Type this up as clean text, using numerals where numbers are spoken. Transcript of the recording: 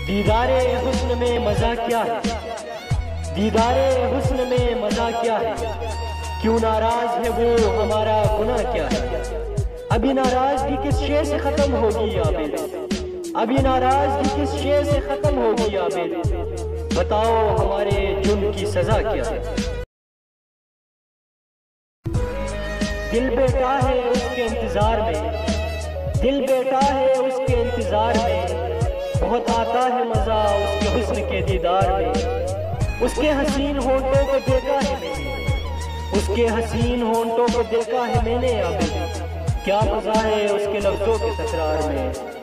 दीदारे हुस्न में मजा क्या है, दीदारे हुस्न में मजा क्या है, क्यों नाराज है वो हमारा गुनाह क्या है। अभी नाराजगी किस शे से खत्म होगी आबिद, अभी नाराजगी किस शे से खत्म होगी आबिद, बताओ हमारे जुर्म की सजा क्या है। दिल बेटा है उसके इंतजार में, दिल बेटा है उसके इंतजार में, बहुत आता है मजा उसके हुस्न के दीदार में। उसके हसीन होंठों को देखा है मैंने, उसके हसीन होंठों को देखा है मैंने आबिद, क्या मजा है उसके लफ्जों के तकरार में।